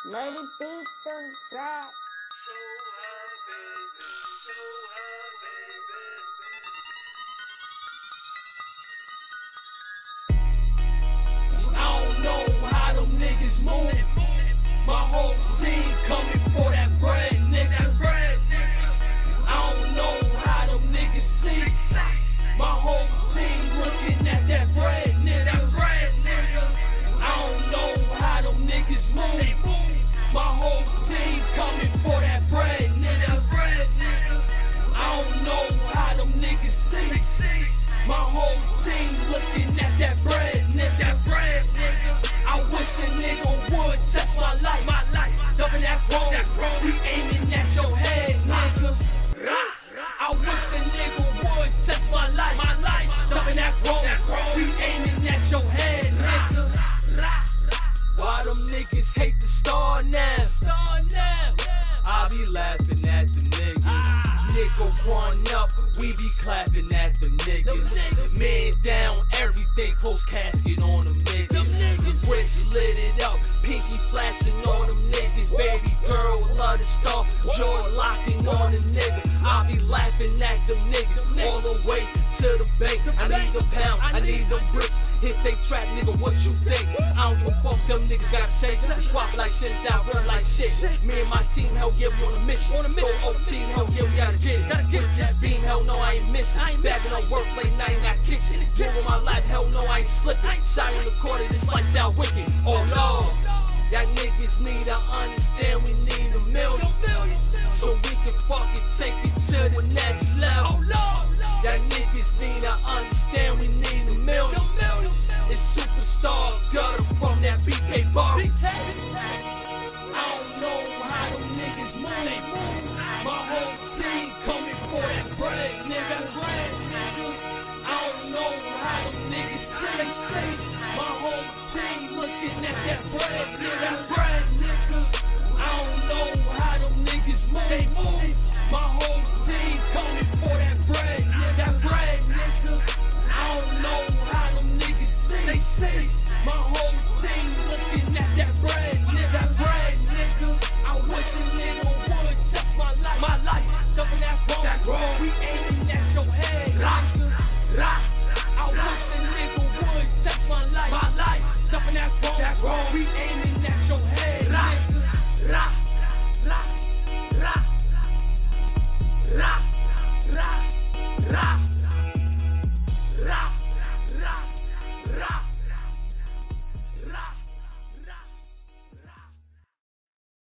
Nerdy beats on the track. So high, baby. So high, baby. I don't know how them niggas move. My whole team coming for that bread, nigga. I don't know how them niggas see. My whole team looking at that bread, nigga. I don't know how them niggas move. My whole team's coming for that bread, nigga. I don't know how them niggas see. My whole team looking at that bread, nigga. I wish a nigga would test my life. Dumping that chrome, we aiming at your head, nigga. I wish a nigga would test my life. Dumping that chrome, we aiming at your head, nigga. Why them niggas hate the Starr now? I be laughing at them niggas. Nigga growing up, we be clapping at them niggas. Man down, everything, close casket on them niggas. Wrist lit it up, pinky flashing on them niggas. Baby girl, love the Starr, jaw locking on the nigga. I be laughing at them niggas all the way to the bank. I need a pound, I need them bricks. Hit they trap, nigga, what you think? I don't give a fuck, them niggas got safe. Squat like shit, style real like shit. Me and my team, hell yeah, we on a mission. Go team, hell yeah, we gotta get it. With this beam, hell no, I ain't missing. Bagging on work late night in that kitchen. Giving my life, hell no, I ain't slipping. Shy on the quarter, this lifestyle wicked. Oh Lord, y'all niggas need to understand we need $1 million. So we can fucking take it to the next level. Y'all niggas need to understand we need $1 million. It's Superstar Gutter from that BK bar. I don't know how them niggas move. My whole team coming for that bread, nigga. I don't know how them niggas say. My whole team looking at that bread, nigga. I don't know how them niggas move. My whole